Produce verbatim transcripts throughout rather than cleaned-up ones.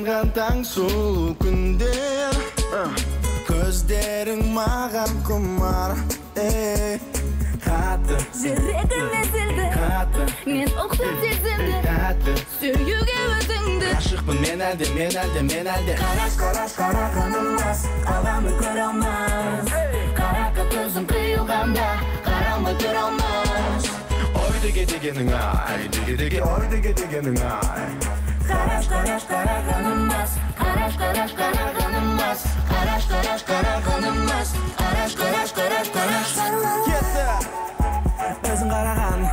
жанған таң сұлу күндер көздерің маған құмар қатты жүрегім езілді қатты мен ұқтым сезімді тәтті сүюге өзіңді ғашықпын мен әлде мен әлде мен әлде қараш қараш қарағанымыз қаламы көре алмас қараққа көзім қиылғанда қарамай тұра алмас ой деге дегенің ай деге деге ой деге дегенің ай қараш қараш қарағанымыз қараш қараш қарағанымыз қараш қараш қарағанымыз қараш қараш қараш қараш кетті өзің қараған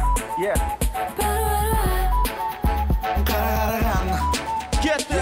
қара қараған кетті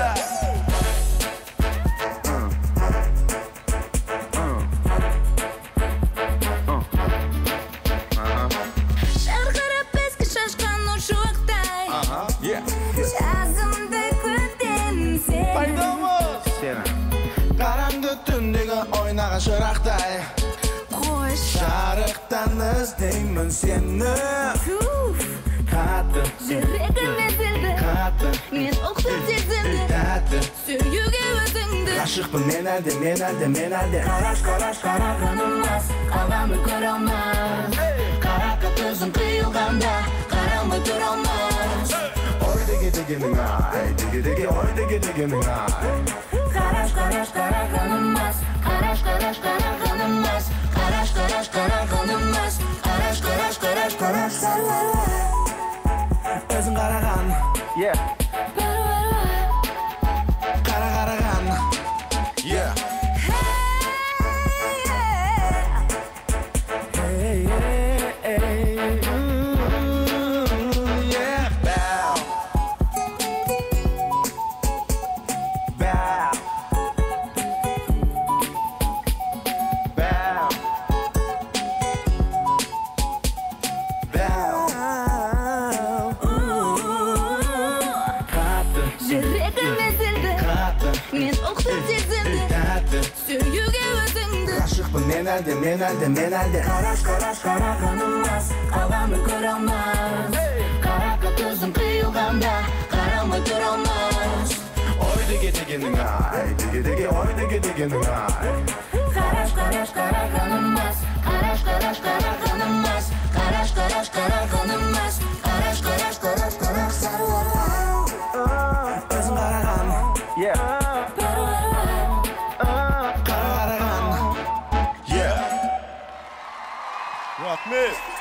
жарқырап ескі шашқан нұр шуақтай жазымды күтемін сені пайдамыз қараңғы түндегі ойнаған шырақтай қош жарықтан іздеймін сені қатты жүрегім езілді қатты мен ұқтым сезімді тәтті сүюге өзіңді ғашықпын мен әлде мен әлде мен әлде қараш қараш қарағанымыз қаламы көре алмас қараққа көзім қиылғанда қарамай тұра алмас ой деге дегенің ай деге деге ой деге дегенің ай қараш қараш қарағанымыз қараш қараш қарағанымыз қараш қараш қарағанымыз қараш қараш қараш қараш өзің қараған қара қараған жүрегім езілді мен ұқтым сезімді тәтті сүюге өзіңді ғашықпын мен әлде мен әлде мен әлде қараш қараш қарағанымыз қаламы көре алмас қараққа көзім қиылғанда қарамай тұра алмас ой деге дегенің ай деге деге ой деге дегенің ай қараш қараш қарағанымыз қараш қараш қарағанымыз қараш қараш қарағанымыз қараш қараш қараш қараш өзің қараған қара қараған Рахмет.